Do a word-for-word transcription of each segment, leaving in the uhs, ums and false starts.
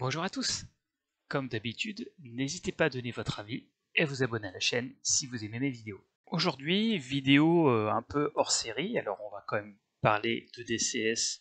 Bonjour à tous. Comme d'habitude, n'hésitez pas à donner votre avis et à vous abonner à la chaîne si vous aimez mes vidéos. Aujourd'hui, vidéo euh, un peu hors série, alors on va quand même parler de D C S,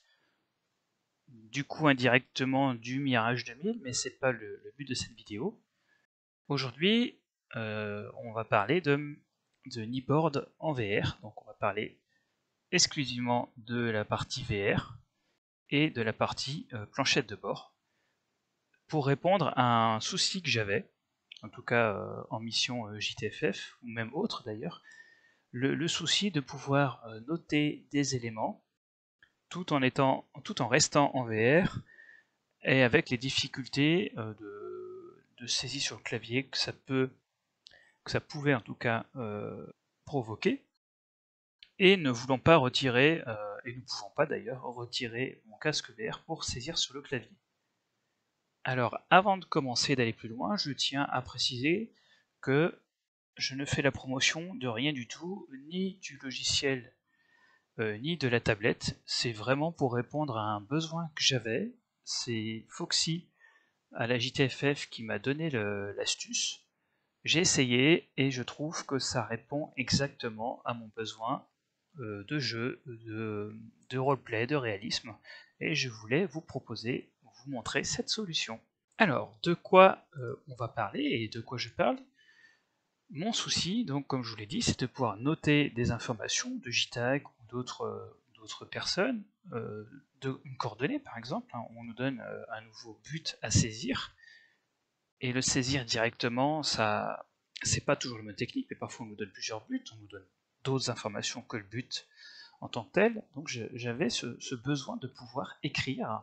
du coup indirectement du Mirage deux mille, mais c'est pas le, le but de cette vidéo. Aujourd'hui, euh, on va parler de, de Kneeboard en V R, donc on va parler exclusivement de la partie V R et de la partie euh, planchette de bord, pour répondre à un souci que j'avais, en tout cas euh, en mission euh, J T F F, ou même autre d'ailleurs, le, le souci de pouvoir euh, noter des éléments tout en, étant, tout en restant en V R et avec les difficultés euh, de, de saisie sur le clavier que ça peut, que ça pouvait en tout cas euh, provoquer, et ne voulant pas retirer, euh, et ne pouvant pas d'ailleurs retirer mon casque V R pour saisir sur le clavier. Alors, avant de commencer d'aller plus loin, je tiens à préciser que je ne fais la promotion de rien du tout, ni du logiciel, euh, ni de la tablette. C'est vraiment pour répondre à un besoin que j'avais. C'est Foxy à la J T F F qui m'a donné l'astuce. J'ai essayé et je trouve que ça répond exactement à mon besoin euh, de jeu, de, de roleplay, de réalisme. Et je voulais vous proposer, vous montrer cette solution. Alors, de quoi euh, on va parler et de quoi je parle? Mon souci, donc, comme je vous l'ai dit, c'est de pouvoir noter des informations de J TAG ou d'autres euh, d'autres personnes, euh, de, une coordonnée par exemple, hein, on nous donne euh, un nouveau but à saisir, et le saisir directement, ça, c'est pas toujours le même technique, mais parfois on nous donne plusieurs buts, on nous donne d'autres informations que le but en tant que tel, donc j'avais ce, ce besoin de pouvoir écrire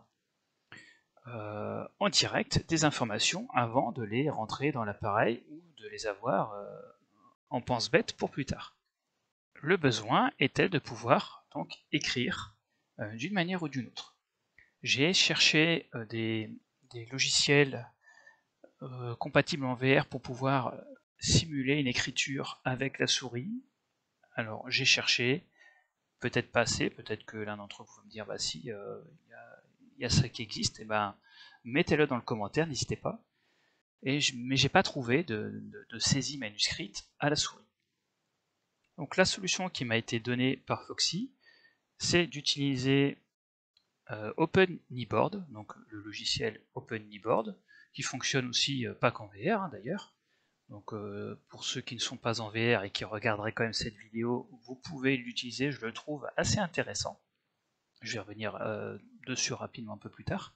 euh, en direct des informations avant de les rentrer dans l'appareil ou de les avoir euh, en pense-bête pour plus tard. Le besoin était de pouvoir donc écrire euh, d'une manière ou d'une autre. J'ai cherché euh, des, des, logiciels euh, compatibles en V R pour pouvoir simuler une écriture avec la souris. Alors j'ai cherché, peut-être pas assez, peut-être que l'un d'entre vous va me dire bah si, il euh, y, y a ça qui existe, et ben mettez-le dans le commentaire, n'hésitez pas. Et je, mais j'ai pas trouvé de, de, de saisie manuscrite à la souris. Donc la solution qui m'a été donnée par Foxy, c'est d'utiliser euh, OpenKneeboard, donc le logiciel OpenKneeboard, qui fonctionne aussi euh, pas qu'en V R hein, d'ailleurs. Donc euh, pour ceux qui ne sont pas en V R et qui regarderaient quand même cette vidéo, vous pouvez l'utiliser, je le trouve assez intéressant. Je vais revenir euh, dessus rapidement un peu plus tard.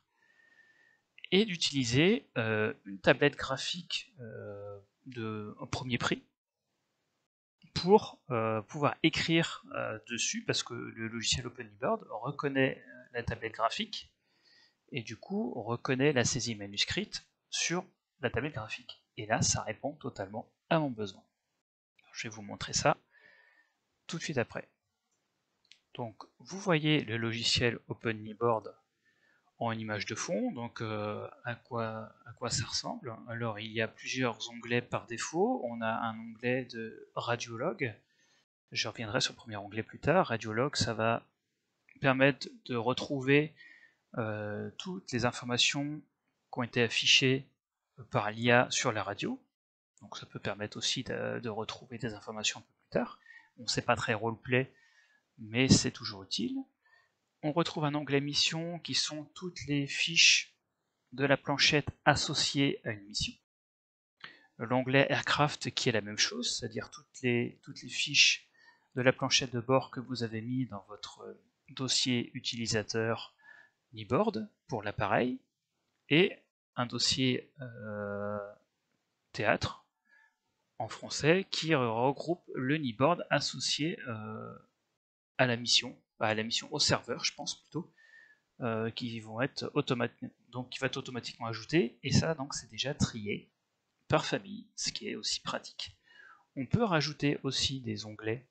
Et d'utiliser euh, une tablette graphique euh, de au premier prix pour euh, pouvoir écrire euh, dessus, parce que le logiciel OpenKneeboard reconnaît la tablette graphique et du coup on reconnaît la saisie manuscrite sur la tablette graphique. Et là, ça répond totalement à mon besoin. Je vais vous montrer ça tout de suite après. Donc vous voyez le logiciel OpenKneeboard en image de fond, donc euh, à, quoi, à quoi ça ressemble. Alors il y a plusieurs onglets par défaut, on a un onglet de radiologue, je reviendrai sur le premier onglet plus tard. Radiologue, ça va permettre de retrouver euh, toutes les informations qui ont été affichées par l'I A sur la radio, donc ça peut permettre aussi de, de retrouver des informations un peu plus tard. Bon, c'est pas très roleplay, mais c'est toujours utile. On retrouve un onglet mission qui sont toutes les fiches de la planchette associée à une mission. L'onglet Aircraft qui est la même chose, c'est-à-dire toutes les, toutes les fiches de la planchette de bord que vous avez mis dans votre dossier utilisateur Kneeboard pour l'appareil, et un dossier euh, théâtre en français qui regroupe le Kneeboard associé euh, à la mission, à la mission au serveur, je pense plutôt, euh, qui vont être automatiquement, donc qui va être automatiquement ajouté, et ça donc c'est déjà trié par famille, ce qui est aussi pratique. On peut rajouter aussi des onglets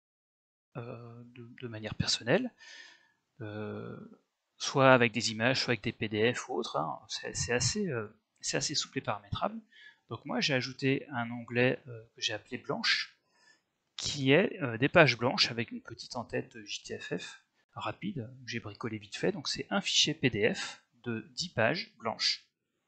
euh, de, de, manière personnelle, euh, soit avec des images, soit avec des P D F ou autre, hein. C'est assez, euh, assez souple et paramétrable. Donc moi j'ai ajouté un onglet euh, que j'ai appelé blanche, qui est euh, des pages blanches avec une petite en-tête de J T F F rapide, que j'ai bricolé vite fait. Donc c'est un fichier P D F de dix pages blanches.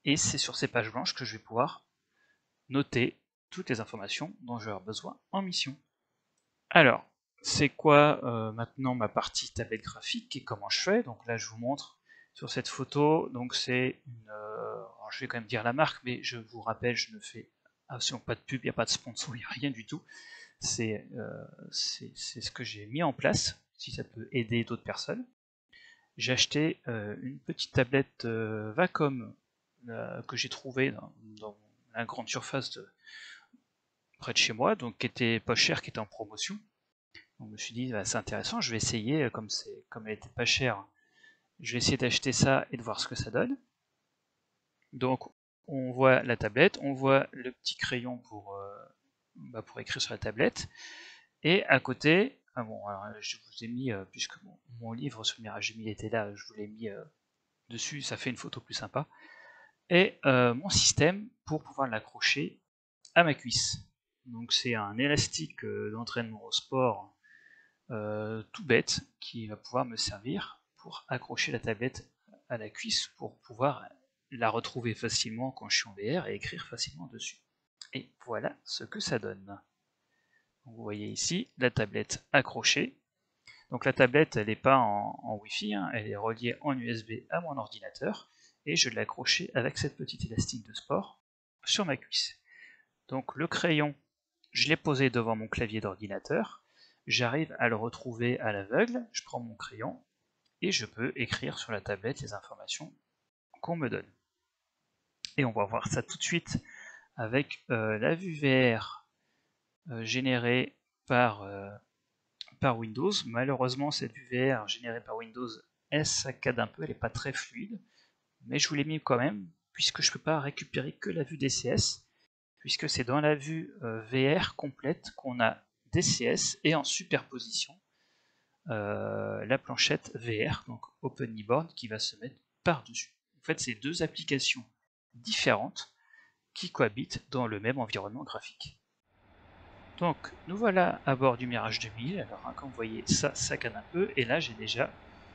et c'est sur ces pages blanches que je vais pouvoir noter toutes les informations dont je vais avoir besoin en mission. Alors, c'est quoi euh, maintenant ma partie tablette graphique et comment je fais? Donc là je vous montre sur cette photo, donc c'est une... Euh, alors je vais quand même dire la marque, mais je vous rappelle, je ne fais absolument pas de pub, il n'y a pas de sponsor, il n'y a rien du tout. C'est euh, ce que j'ai mis en place, si ça peut aider d'autres personnes. J'ai acheté euh, une petite tablette euh, Wacom euh, que j'ai trouvée dans, dans la grande surface de, près de chez moi, donc qui était pas chère, qui était en promotion. Donc je me suis dit, bah, c'est intéressant, je vais essayer, comme, comme elle était pas chère, je vais essayer d'acheter ça et de voir ce que ça donne. Donc on voit la tablette, on voit le petit crayon pour, euh, bah, pour écrire sur la tablette, et à côté, ah bon, alors, je vous ai mis, euh, puisque mon, mon livre sur le Mirage deux mille était là, je vous l'ai mis euh, dessus, ça fait une photo plus sympa, et euh, mon système pour pouvoir l'accrocher à ma cuisse. Donc c'est un élastique euh, d'entraînement au sport euh, tout bête qui va pouvoir me servir pour accrocher la tablette à la cuisse pour pouvoir la retrouver facilement quand je suis en V R et écrire facilement dessus. Et voilà ce que ça donne. Vous voyez ici la tablette accrochée. Donc la tablette, elle n'est pas en, en Wi-Fi, hein, elle est reliée en U S B à mon ordinateur, et je l'ai accrochée avec cette petite élastique de sport sur ma cuisse. Donc le crayon, je l'ai posé devant mon clavier d'ordinateur, j'arrive à le retrouver à l'aveugle, je prends mon crayon, et je peux écrire sur la tablette les informations qu'on me donne. Et on va voir ça tout de suite avec euh, la vue V R euh, générée par... Euh, par Windows. Malheureusement, cette vue V R générée par Windows, elle saccade un peu, elle n'est pas très fluide, mais je vous l'ai mis quand même, puisque je ne peux pas récupérer que la vue D C S, puisque c'est dans la vue euh, V R complète qu'on a D C S et en superposition euh, la planchette V R, donc OpenKneyboard, qui va se mettre par-dessus. En fait, c'est deux applications différentes qui cohabitent dans le même environnement graphique. Donc nous voilà à bord du Mirage deux mille, alors hein, comme vous voyez ça saccade un peu, et là j'ai déjà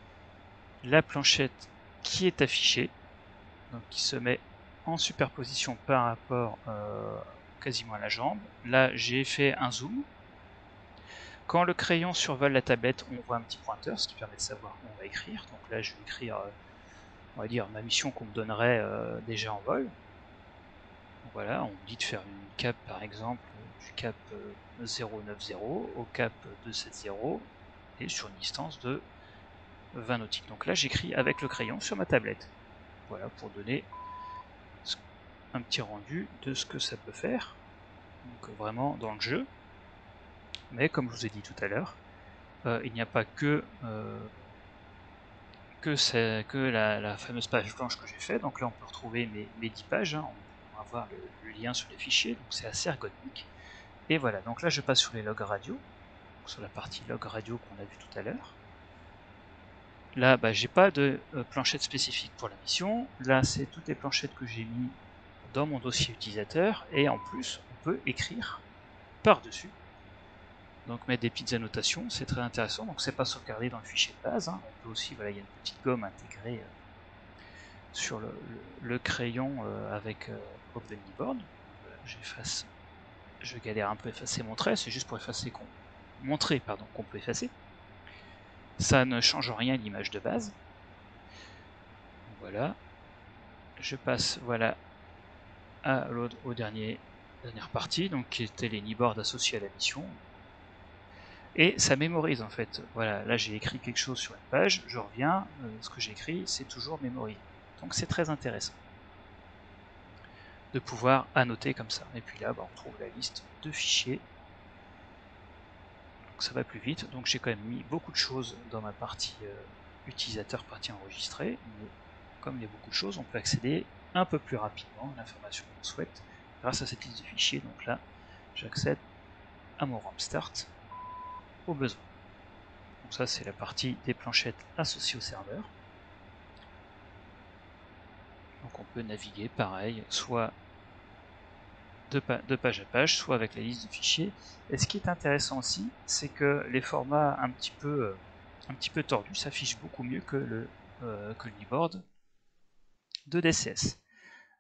la planchette qui est affichée, donc qui se met en superposition par rapport euh, quasiment à la jambe. Là j'ai fait un zoom. Quand le crayon survole la tablette, on voit un petit pointeur, ce qui permet de savoir où on va écrire. Donc là je vais écrire, euh, on va dire, ma mission qu'on me donnerait euh, déjà en vol. Donc voilà, on me dit de faire une cap par exemple du cap zéro neuf zéro au cap deux sept zéro et sur une distance de vingt nautiques. Donc là j'écris avec le crayon sur ma tablette. Voilà, pour donner un petit rendu de ce que ça peut faire. Donc vraiment dans le jeu. Mais comme je vous ai dit tout à l'heure, euh, il n'y a pas que, euh, que, que la, la fameuse page blanche que j'ai fait. Donc là on peut retrouver mes, mes dix pages, hein. On va voir le, le lien sur les fichiers, donc c'est assez ergonomique. Et voilà, donc là je passe sur les logs radio, sur la partie log radio qu'on a vu tout à l'heure. Là, bah, j'ai pas de euh, planchette spécifique pour la mission. Là, c'est toutes les planchettes que j'ai mis dans mon dossier utilisateur. Et en plus, on peut écrire par-dessus. Donc mettre des petites annotations, c'est très intéressant. Donc c'est pas sauvegardé dans le fichier de base, hein. On peut aussi, voilà, il y a une petite gomme intégrée euh, sur le, le, le crayon euh, avec euh, OpenKneyboard. Voilà, j'efface. Je galère un peu à effacer mon trait, c'est juste pour effacer qu'on montrer pardon qu'on peut effacer. Ça ne change rien à l'image de base. Voilà. Je passe voilà à l'autre au dernier dernière partie, donc qui était les keyboards associés à la mission. Et ça mémorise en fait. Voilà, là j'ai écrit quelque chose sur une page, je reviens, euh, ce que j'ai écrit c'est toujours mémorisé. Donc c'est très intéressant de pouvoir annoter comme ça. Et puis là, bah, on trouve la liste de fichiers. Donc ça va plus vite. Donc j'ai quand même mis beaucoup de choses dans ma partie euh, utilisateur, partie enregistrée. Mais comme il y a beaucoup de choses, on peut accéder un peu plus rapidement à l'information qu'on souhaite grâce à cette liste de fichiers. Donc là, j'accède à mon RAM Start au besoin. Donc ça, c'est la partie des planchettes associées au serveur. Donc on peut naviguer pareil, soit de, pa de page à page, soit avec la liste de fichiers. Et ce qui est intéressant aussi, c'est que les formats un petit peu, euh, un petit peu tordus s'affichent beaucoup mieux que le, euh, que le keyboard de D C S.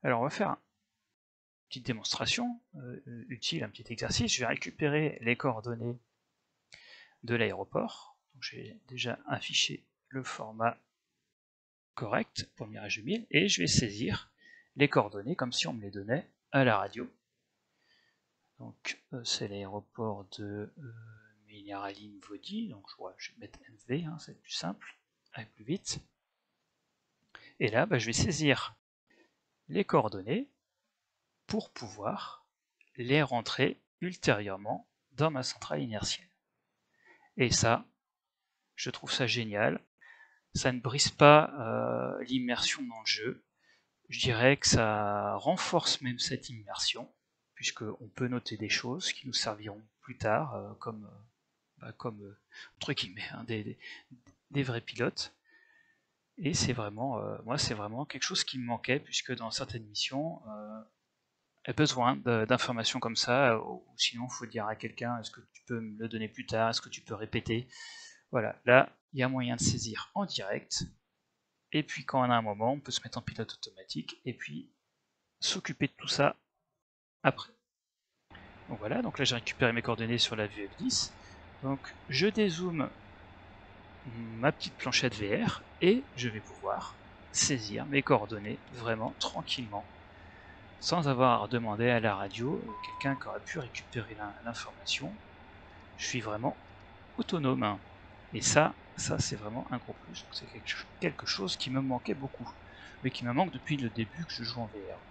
Alors on va faire une petite démonstration euh, utile, un petit exercice. Je vais récupérer les coordonnées de l'aéroport. J'ai déjà affiché le format correct pour le Mirage deux mille et je vais saisir les coordonnées comme si on me les donnait à la radio. Donc euh, c'est l'aéroport de euh, Miniaraline-Vaudy, donc je, vois, je vais mettre M V, hein, c'est plus simple, aller plus vite. Et là, bah, je vais saisir les coordonnées pour pouvoir les rentrer ultérieurement dans ma centrale inertielle. Et ça, je trouve ça génial. Ça ne brise pas euh, l'immersion dans le jeu. Je dirais que ça renforce même cette immersion, puisqu'on peut noter des choses qui nous serviront plus tard, euh, comme, euh, bah, comme euh, entre guillemets, hein, des, des, des vrais pilotes. Et c'est vraiment, euh, moi, c'est vraiment quelque chose qui me manquait, puisque dans certaines missions, euh, j'ai besoin d'informations comme ça, ou sinon il faut dire à quelqu'un, est-ce que tu peux me le donner plus tard, est-ce que tu peux répéter. Voilà, là, il y a moyen de saisir en direct, et puis quand on a un moment, on peut se mettre en pilote automatique, et puis s'occuper de tout ça après. Donc voilà, donc là j'ai récupéré mes coordonnées sur la vue F dix, donc je dézoome ma petite planchette V R, et je vais pouvoir saisir mes coordonnées vraiment tranquillement, sans avoir demandé à la radio quelqu'un qui aurait pu récupérer l'information. Je suis vraiment autonome. Et ça, ça c'est vraiment un gros plus. C'est quelque chose qui me manquait beaucoup, mais qui me manque depuis le début que je joue en V R.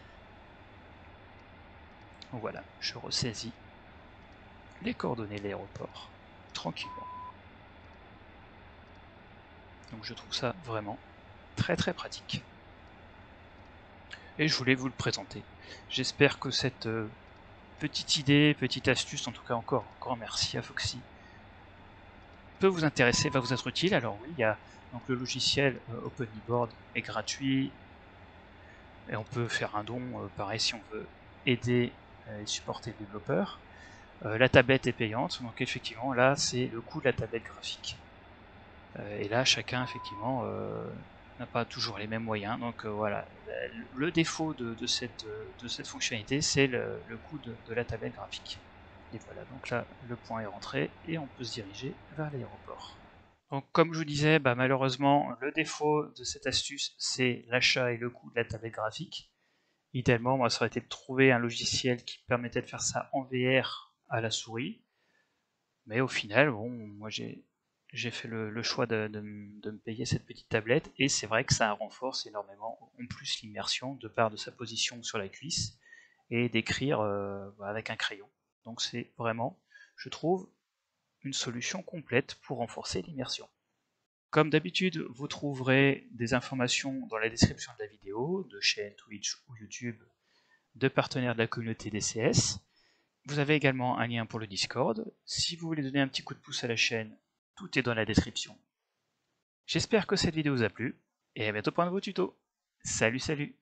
Donc voilà, je ressaisis les coordonnées de l'aéroport tranquillement. Donc je trouve ça vraiment très très pratique. Et je voulais vous le présenter. J'espère que cette euh, petite idée, petite astuce, en tout cas encore grand merci à Foxy, peut vous intéresser, va vous être utile. Alors oui, il y a donc le logiciel euh, OpenEboard est gratuit et on peut faire un don, euh, pareil si on veut aider et supporter les développeurs. Euh, la tablette est payante, donc effectivement là c'est le coût de la tablette graphique. Euh, et là chacun effectivement euh, n'a pas toujours les mêmes moyens, donc euh, voilà. Le défaut de, de, cette, de cette fonctionnalité c'est le, le coût de, de la tablette graphique. Et voilà, donc là le point est rentré et on peut se diriger vers l'aéroport. Donc comme je vous disais, bah, malheureusement, le défaut de cette astuce, c'est l'achat et le coût de la tablette graphique. Idéalement, moi, ça aurait été de trouver un logiciel qui permettait de faire ça en V R à la souris. Mais au final, bon, moi j'ai fait le, le choix de, de, de me payer cette petite tablette, et c'est vrai que ça renforce énormément en plus l'immersion de part de sa position sur la cuisse, et d'écrire euh, avec un crayon. Donc c'est vraiment, je trouve, une solution complète pour renforcer l'immersion. Comme d'habitude, vous trouverez des informations dans la description de la vidéo, de chaînes Twitch ou YouTube, de partenaires de la communauté D C S. Vous avez également un lien pour le Discord. Si vous voulez donner un petit coup de pouce à la chaîne, tout est dans la description. J'espère que cette vidéo vous a plu, et à bientôt pour un nouveau tuto. Salut salut!